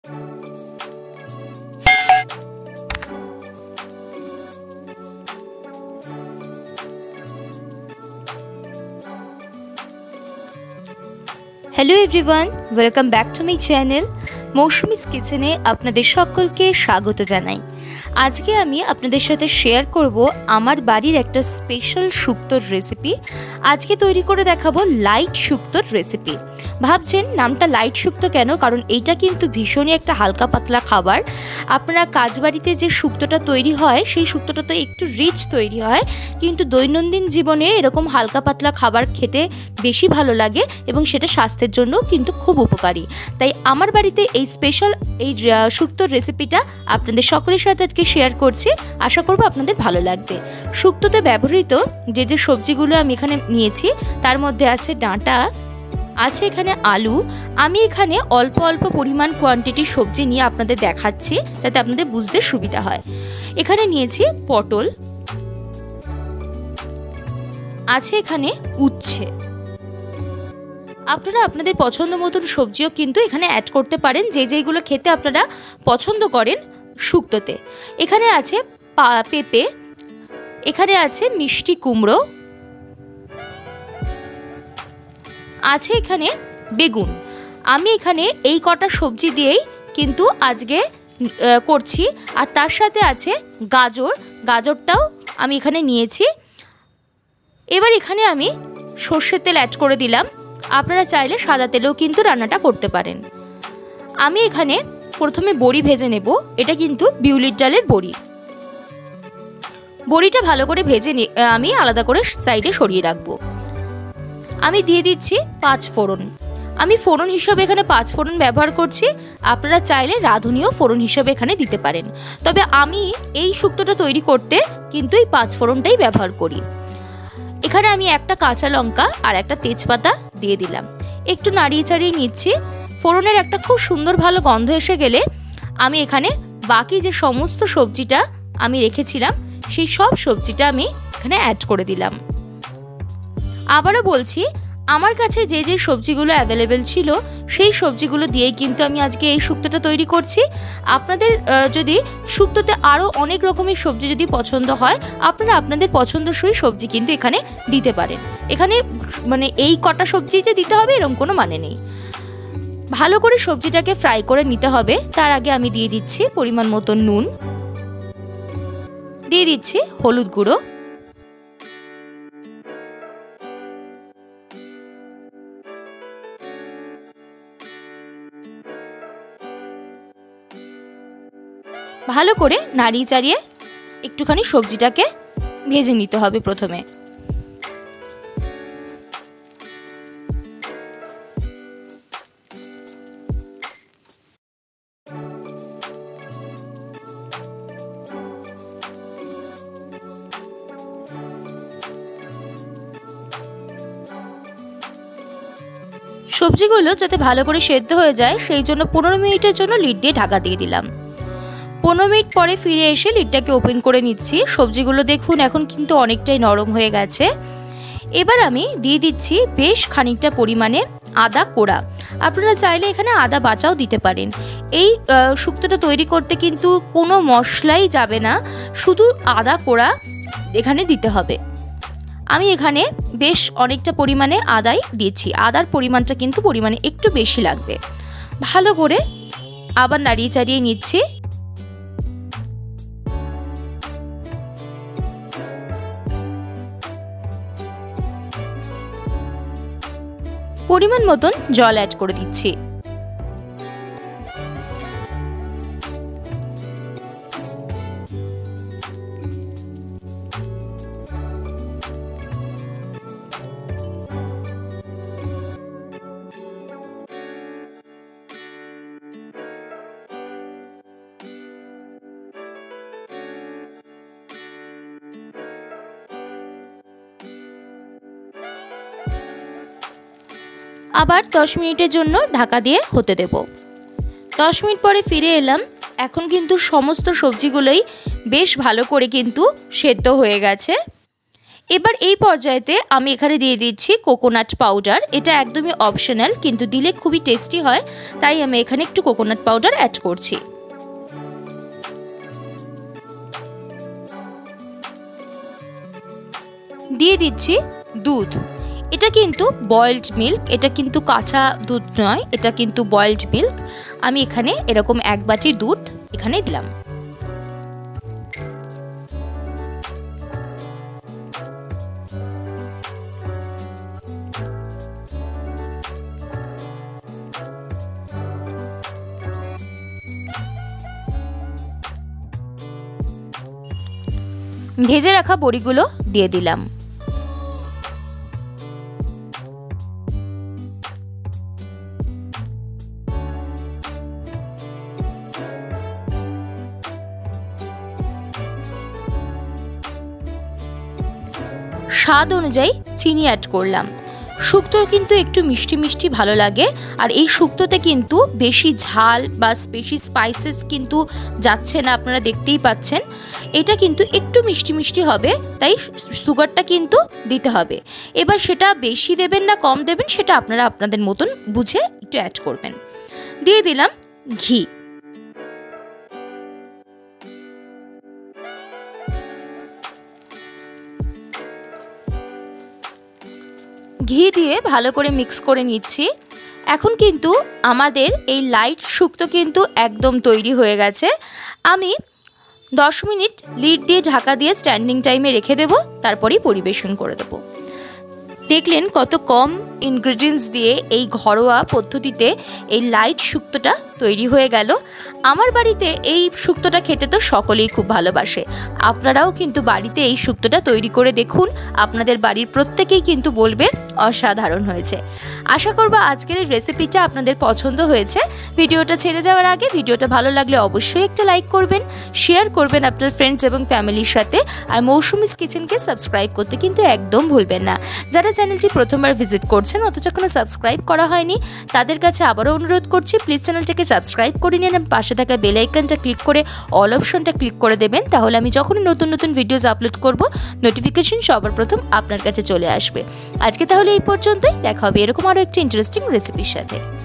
Hello everyone, welcome back to my channel Mousumi's किचेने आपनादेर सकलके स्वागत जानाई। आज के आमी आपनादेर साथे शेयर करब आमार बाड़ीर एकटा स्पेशल शुक्तोर रेसिपि। आज के तैरी करे देखाबो लाइट शुक्तोर रेसिपि। भाबछेन नामटा लाइट शुक्तो केन? कारण एटा किन्तु भीषणই একটা হালকা পাতলা খাবার। আপনারা কাজবাড়িতে যে শুক্তোটা তৈরি হয় সেই শুক্তোটা তো একটু রিচ তৈরি হয়, কিন্তু দৈনন্দিন জীবনে এরকম হালকা পাতলা খাবার খেতে বেশি ভালো লাগে এবং সেটা স্বাস্থ্যের জন্য কিন্তু খুব উপকারী। তাই আমার বাড়িতে এই স্পেশাল এই শুক্তোর রেসিপিটা আপনাদের সকলের সাথে আজকে শেয়ার করছি। আশা করব আপনাদের ভালো লাগবে। শুক্তোতে ব্যবহৃত যে সবজিগুলো আমি এখানে নিয়েছি তার মধ্যে আছে ডাঁটা, আছে এখানে আলু। আমি এখানে অল্প অল্প পরিমাণ কোয়ান্টিটি সবজি নিয়ে আপনাদের দেখাচ্ছি যাতে আপনাদের বুঝতে সুবিধা হয়। এখানে নিয়েছি পটল, আছে এখানে উচ্ছে। আপনারা আপনাদের পছন্দ মতন সবজিও কিন্তু এখানে অ্যাড করতে পারেন, যেগুলো খেতে আপনারা পছন্দ করেন শুক্তোতে। এখানে আছে পেঁপে, এখানে আছে মিষ্টি কুমড়ো, আছে এখানে বেগুন। আমি এখানে এই কটা সবজি দিয়েই কিন্তু আজকে করছি। আর তার সাথে আছে গাজরটাও আমি এখানে নিয়েছি। এবার এখানে আমি সর্ষের তেল অ্যাড করে দিলাম। আপনারা চাইলে সাদা তেলেও কিন্তু রান্নাটা করতে পারেন। আমি এখানে প্রথমে বড়ি ভেজে নেব। এটা কিন্তু বিউলির ডালের বড়ি। বড়িটা ভালো করে ভেজে আমি আলাদা করে সাইডে সরিয়ে রাখবো। আমি দিয়ে দিচ্ছি 5 ফোড়ন। আমি ফোড়ন হিসেবে এখানে 5 ফোড়ন ব্যবহার করছি। আপনারা চাইলে রাঁধুনিও ফোড়ন হিসেবে এখানে দিতে পারেন, তবে আমি এই শুক্তোটা তৈরি করতে কিন্তু এই 5 ফোড়নটাই ব্যবহার করি। এখানে আমি একটা কাঁচা লঙ্কা আর একটা তেজপাতা দিয়ে দিলাম। একটু নাড়িয়ে চাড়িয়ে নিচ্ছি। ফোড়নের একটা খুব সুন্দর ভালো গন্ধ এসে গেলে আমি এখানে বাকি যে সমস্ত সবজিটা আমি রেখেছিলাম সেই সব সবজিটা আমি এখানে অ্যাড করে দিলাম। আবারও বলছি, আমার কাছে যে সবজিগুলো অ্যাভেলেবেল ছিল সেই সবজিগুলো দিয়েই কিন্তু আমি আজকে এই শুক্তোটা তৈরি করছি। আপনাদের যদি শুক্তোতে আরও অনেক রকমের সবজি যদি পছন্দ হয়, আপনারা আপনাদের পছন্দসই সবজি কিন্তু এখানে দিতে পারেন। এখানে মানে এই কটা সবজি যে দিতে হবে এরকম কোনো মানে নেই। ভালো করে সবজিটাকে ফ্রাই করে নিতে হবে। তার আগে আমি দিয়ে দিচ্ছি পরিমাণ মতো নুন, দিয়ে দিচ্ছি হলুদ গুঁড়ো, ভালো করে নাড়িয়ে চাড়িয়ে একটুখানি সবজিটাকে ভেজে নিতে হবে প্রথমে। সবজিগুলো যাতে ভালো করে সেদ্ধ হয়ে যায় সেই জন্য 15 মিনিটের জন্য লিড দিয়ে ঢাকা দিয়ে দিলাম। 15 মিনিট পরে ফিরে এসে লিডটাকে ওপেন করে নিচ্ছি। সবজিগুলো দেখুন এখন কিন্তু অনেকটাই নরম হয়ে গেছে। এবার আমি দিয়ে দিচ্ছি বেশ খানিকটা পরিমাণে আদা কোড়া। আপনারা চাইলে এখানে আদা বাটাও দিতে পারেন। এই শুক্তোটা তৈরি করতে কিন্তু কোনো মশলাই যাবে না, শুধু আদা কোড়া এখানে দিতে হবে। আমি এখানে বেশ অনেকটা পরিমাণে আদাই দিয়েছি। আদার পরিমাণটা কিন্তু পরিমাণে একটু বেশি লাগবে। ভালো করে আবার নাড়িয়ে চাড়িয়ে নিচ্ছি। পরিমাণ মতন জল অ্যাড করে দিচ্ছি। আবার 10 মিনিটের জন্য ঢাকা দিয়ে হতে দেব। 10 মিনিট পরে ফিরে এলাম। এখন কিন্তু সমস্ত সবজিগুলোই বেশ ভালো করে কিন্তু সেদ্ধ হয়ে গেছে। এবার এই পর্যায়েতে আমি এখানে দিয়ে দিচ্ছি কোকোনাট পাউডার। এটা একদমই অপশনাল, কিন্তু দিলে খুবই টেস্টি হয়, তাই আমি এখানে একটু কোকোনাট পাউডার অ্যাড করছি। দিয়ে দিচ্ছি দুধ। এটা কিন্তু বয়েলড মিল্ক, এটা কিন্তু কাঁচা দুধ নয়, এটা কিন্তু বয়েলড মিল্ক। আমি এখানে এরকম 1 বাটি দুধ এখানে দিলাম। ভেজে রাখা বড়িগুলো দিয়ে দিলাম। স্বাদ অনুযায়ী চিনি অ্যাড করলাম। শুক্তো কিন্তু একটু মিষ্টি মিষ্টি ভালো লাগে, আর এই শুক্তোতে কিন্তু বেশি ঝাল বা বেশি স্পাইসেস কিন্তু যাচ্ছে না, আপনারা দেখতেই পাচ্ছেন। এটা কিন্তু একটু মিষ্টি মিষ্টি হবে, তাই সুগারটা কিন্তু দিতে হবে। এবার সেটা বেশি দেবেন না কম দেবেন সেটা আপনারা আপনাদের মতন বুঝে একটু অ্যাড করবেন। দিয়ে দিলাম ঘি। ঘি দিয়ে ভালো করে মিক্স করে নিচ্ছি। এখন কিন্তু আমাদের এই লাইট শুক্তো কিন্তু একদম তৈরি হয়ে গেছে। আমি 10 মিনিট লিড দিয়ে ঢাকা দিয়ে স্ট্যান্ডিং টাইমে রেখে দেব, তারপরেই পরিবেশন করে দেব। দেখলেন কত কম ইনগ্রেডিয়েন্টস দিয়ে এই ঘরোয়া পদ্ধতিতে এই লাইট শুক্তোটা তৈরি হয়ে গেল। আমার বাড়িতে এই শুক্তোটা খেতে তো সকলেই খুব ভালোবাসে। আপনারাও কিন্তু বাড়িতে এই শুক্তোটা তৈরি করে দেখুন, আপনাদের বাড়ির প্রত্যেকেই কিন্তু বলবে অসাধারণ হয়েছে। আশা করব আজকের এই রেসিপিটা আপনাদের পছন্দ হয়েছে। ভিডিওটা ছেড়ে যাওয়ার আগে ভিডিওটা ভালো লাগলে অবশ্যই একটা লাইক করবেন, শেয়ার করবেন আপনার ফ্রেন্ডস এবং ফ্যামিলির সাথে, আর মৌসুমিস কিচেনকে সাবস্ক্রাইব করতে কিন্তু একদম ভুলবেন না। যারা চ্যানেলটি প্রথমবার ভিজিট করছেন অথচ এখনো সাবস্ক্রাইব করা হয়নি, তাদের কাছে আবারও অনুরোধ করছি প্লিজ চ্যানেলটাকে সাবস্ক্রাইব করে নিন, পাশে থাকা বেল আইকনটা ক্লিক করে অল অপশনটা ক্লিক করে দেবেন। তাহলে আমি যখনই নতুন নতুন ভিডিওস আপলোড করব নোটিফিকেশন সবার প্রথম আপনার কাছে চলে আসবে। আজকে তাহলে এই পর্যন্তই, দেখা হবে এরকম আরও একটি ইন্টারেস্টিং রেসিপির সাথে।